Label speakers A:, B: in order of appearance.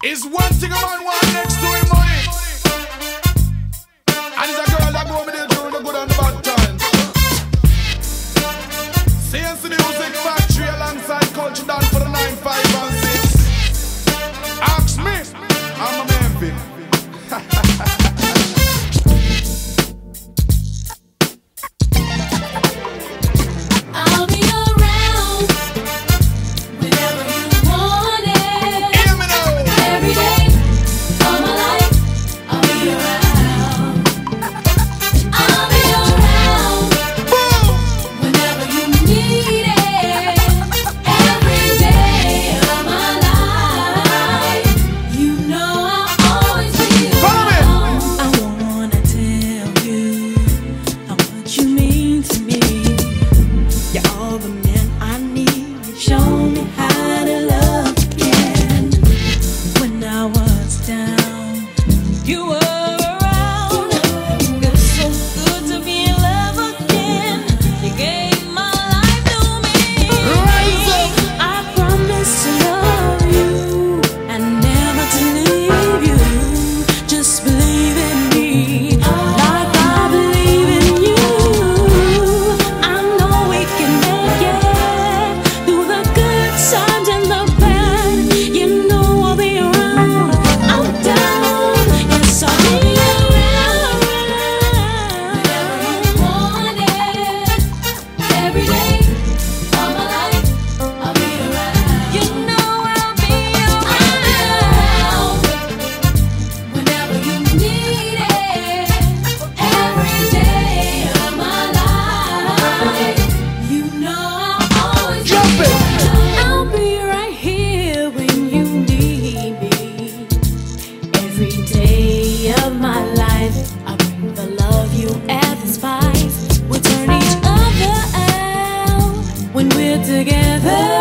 A: Is one thing a man want next to him money. And it's a girl that go with the during the good and the bad times. CNC Music Factory alongside Culture Dance for the 9, 5 and 6. Ask me, I'm a Memphis.
B: I'll be around whenever you want it.
A: Hear me now.
B: Every day of my life, I'll be around. I'll be around whenever you need it. Every day of my life, you know I'll always be around.
C: I wanna tell you how much you mean to me. You're all the man I need. You show me how to love again. When I was down, you were around. Feels so good to be in love again. You gave my life to me.
A: Rise up.
C: I promise to love you and never to leave you. Just believe in me, like I believe in you. I know we can make it through the good times and the bad. You know I'll be around. I'm down, yes I'll be around.
B: Whenever you want it. Every day of my life, I'll be around.
C: You know I'll be
B: around whenever you need it. Every day of my life, you know I'll always
A: Jump
B: be
A: it.
B: around.
C: I'll be right here when you need me. Every day of my life, I bring the love you add the spice. We turn each other out when we're together.